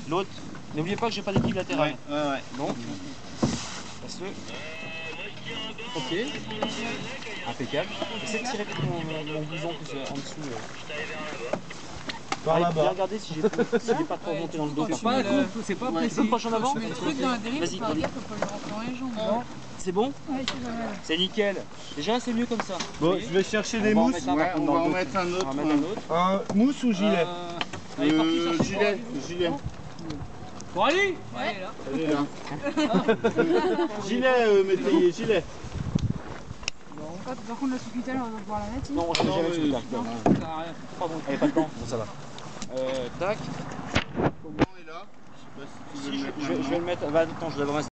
L'autre, n'oubliez pas que j'ai pas d'équilibre latéral. Ouais. Donc, passe-le. Ok. Impeccable. Essaye de tirer mon blouson plus en dessous. Par là-bas. Viens regarder si j'ai pas trop remonté dans le dos. C'est pas précis. Tu peux me pencher en avant? Tu mets le truc dans la dérive, Vas-y. faut faire gaffe, faut pas lui rentrer dans les jambes. Non. C'est bon? Ouais, c'est pas mal. C'est nickel. Déjà, c'est mieux comme ça. Bon, je vais chercher des mousses. On va en mettre un autre. On va mettre un autre. Un mousse ou gilet Gilet. Bon, allez. Ouais. Elle est là. Gilet, métayer, gilet. Par contre, la sous-cutelle, on va pouvoir la mettre. Non, je n'ai jamais sous tac. Ça sert à rien. Pardon, il n'y avait pas de temps. Bon, ça va. Tac. Comment est là? Je sais pas si tu veux le mettre. Je vais le mettre. Attends, je vais vraiment